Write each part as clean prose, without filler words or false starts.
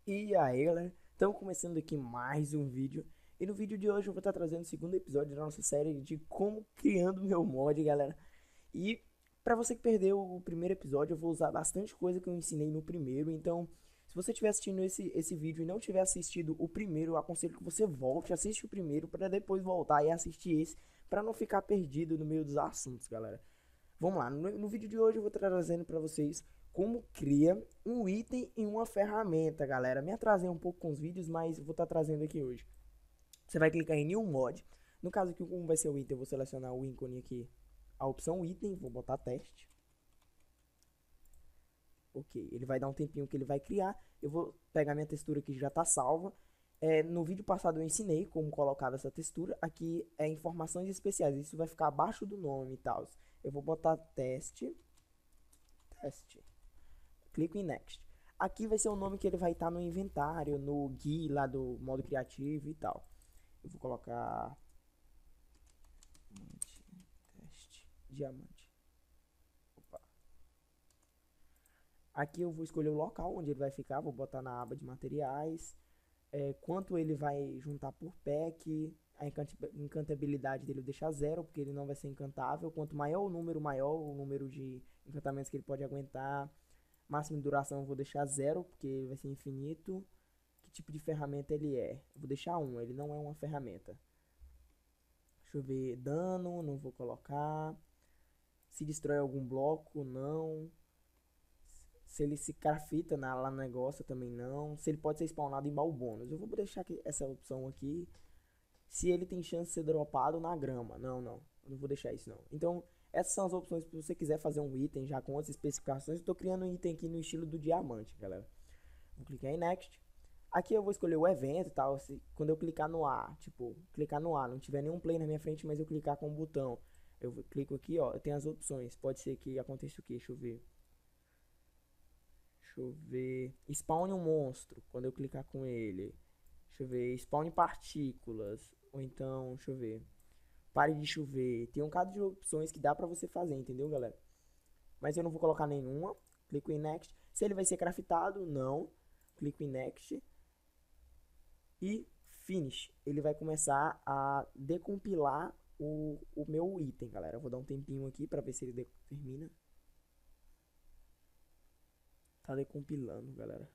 E aí galera, estamos começando aqui mais um vídeo. E no vídeo de hoje eu vou estar trazendo o segundo episódio da nossa série de como criando meu mod, galera. E para você que perdeu o primeiro episódio, eu vou usar bastante coisa que eu ensinei no primeiro. Então, se você estiver assistindo esse vídeo e não tiver assistido o primeiro, eu aconselho que você volte, assiste o primeiro para depois voltar e assistir esse, para não ficar perdido no meio dos assuntos, galera. Vamos lá, no vídeo de hoje eu vou estar trazendo para vocês como cria um item em uma ferramenta, galera. Me atrasei um pouco com os vídeos, mas vou estar trazendo aqui hoje. Você vai clicar em New Mod. No caso aqui, como vai ser o item, eu vou selecionar o ícone aqui, a opção item, vou botar teste. Ok, ele vai dar um tempinho que ele vai criar. Eu vou pegar minha textura que já está salva. No vídeo passado eu ensinei como colocava essa textura. Aqui é informações especiais, isso vai ficar abaixo do nome e tal. Eu vou botar teste. Clico em Next. Aqui vai ser o nome que ele vai estar no inventário, no GUI lá do modo criativo e tal. Eu vou colocar teste diamante. Opa. Aqui eu vou escolher o local onde ele vai ficar, vou botar na aba de materiais, quanto ele vai juntar por pack, a encantabilidade dele eu deixar zero, porque ele não vai ser encantável. Quanto maior o número de encantamentos que ele pode aguentar. Máximo de duração eu vou deixar zero, porque vai ser infinito. Que tipo de ferramenta ele é? Eu vou deixar um, ele não é uma ferramenta. Deixa eu ver, dano, não vou colocar. Se destrói algum bloco, não. Se ele se crafta lá no negócio, também não. Se ele pode ser spawnado em baú bônus. Eu vou deixar aqui, essa opção aqui. Se ele tem chance de ser dropado na grama. Não, não. Eu não vou deixar isso não. Então, essas são as opções se você quiser fazer um item já com outras especificações. Eu tô criando um item aqui no estilo do diamante, galera. Vou clicar em Next. Aqui eu vou escolher o evento e tal. Quando eu clicar no A, tipo, clicar no A, não tiver nenhum play na minha frente, mas eu clicar com o botão. Clico aqui, ó, eu tenho as opções. Pode ser que aconteça o que? Deixa eu ver. Deixa eu ver. Spawn um monstro, quando eu clicar com ele. Deixa eu ver. Spawn partículas. Ou então, deixa eu ver. Pare de chover. Tem um bocado de opções que dá pra você fazer, entendeu, galera? Mas eu não vou colocar nenhuma. Clico em Next. Se ele vai ser craftado, não. Clico em Next. E Finish. Ele vai começar a decompilar o meu item, galera. Eu vou dar um tempinho aqui pra ver se ele termina. Tá decompilando, galera.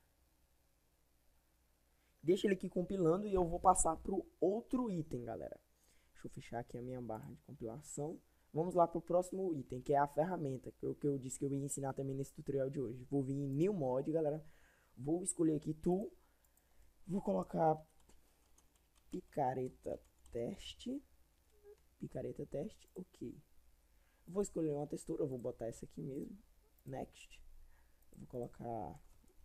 Deixa ele aqui compilando e eu vou passar pro outro item, galera. Deixa eu fechar aqui a minha barra de compilação. Vamos lá pro próximo item, que é a ferramenta, que eu disse que eu ia ensinar também nesse tutorial de hoje. Vou vir em New Mod, galera. Vou escolher aqui Tool. Vou colocar picareta teste. Picareta teste, ok. Vou escolher uma textura, eu vou botar essa aqui mesmo. Next. Vou colocar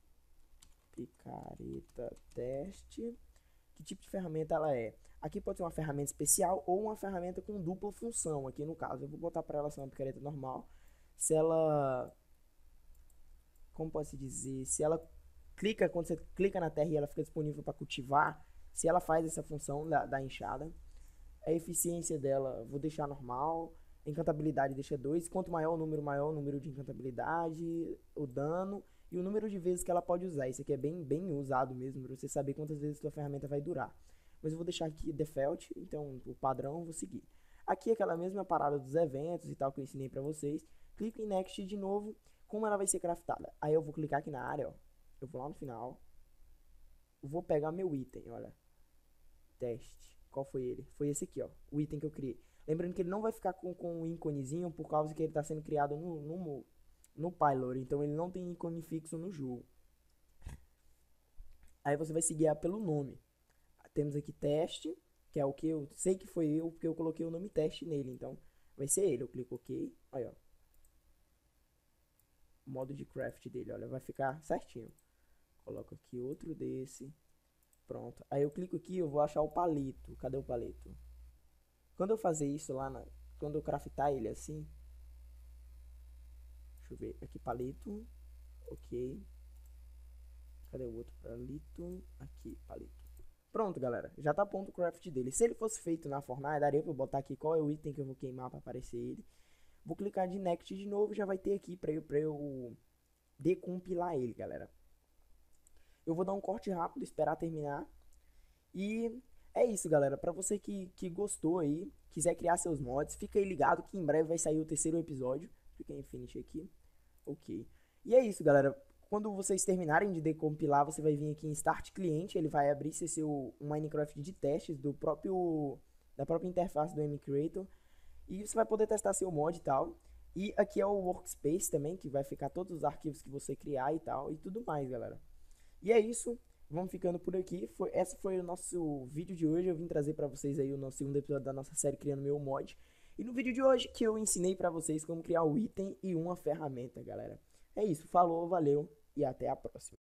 picareta teste. Que tipo de ferramenta ela é? Aqui pode ser uma ferramenta especial ou uma ferramenta com dupla função. Aqui no caso, eu vou botar para ela ser uma picareta normal. Se ela, como pode se dizer, se ela clica, quando você clica na terra e ela fica disponível para cultivar, se ela faz essa função da enxada, a eficiência dela vou deixar normal, encantabilidade deixa 2, quanto maior o número de encantabilidade, o dano e o número de vezes que ela pode usar. Isso aqui é bem usado mesmo, para você saber quantas vezes sua ferramenta vai durar. Mas eu vou deixar aqui default, então o padrão eu vou seguir. Aqui é aquela mesma parada dos eventos e tal que eu ensinei para vocês. Clico em Next de novo, como ela vai ser craftada. Aí eu vou clicar aqui na área, ó. Eu vou lá no final, vou pegar meu item, olha. Teste. Qual foi ele? Foi esse aqui, ó. O item que eu criei. Lembrando que ele não vai ficar com um íconezinho por causa que ele está sendo criado no Pylor. Então ele não tem ícone fixo no jogo. Aí você vai se guiar pelo nome. Temos aqui teste, que é o que eu sei que foi eu, porque eu coloquei o nome teste nele. Então vai ser ele. Eu clico OK. Aí, ó. O modo de craft dele, olha, vai ficar certinho. Coloco aqui outro desse. Pronto. Aí eu clico aqui, eu vou achar o palito. Cadê o palito? Quando eu fazer isso quando eu craftar ele assim, deixa eu ver, aqui palito, ok, cadê o outro palito? Aqui, palito. Pronto, galera, já tá pronto o craft dele. Se ele fosse feito na fornalha, daria pra eu botar aqui qual é o item que eu vou queimar pra aparecer ele. Vou clicar de next de novo, já vai ter aqui pra eu decompilar ele, galera. Eu vou dar um corte rápido, esperar terminar. E é isso, galera. Pra você que gostou aí, quiser criar seus mods, fica aí ligado que em breve vai sair o terceiro episódio. Fica em Infinity aqui. Ok. E é isso, galera. Quando vocês terminarem de decompilar, você vai vir aqui em Start Cliente. Ele vai abrir seu um Minecraft de testes da própria interface do MCreator. E você vai poder testar seu mod e tal. E aqui é o Workspace também, que vai ficar todos os arquivos que você criar e tal. E tudo mais, galera. E é isso. Vamos ficando por aqui. Esse foi o nosso vídeo de hoje. Eu vim trazer pra vocês aí o nosso segundo episódio da nossa série Criando Meu Mod. E no vídeo de hoje que eu ensinei pra vocês como criar um item e uma ferramenta, galera. É isso. Falou, valeu e até a próxima.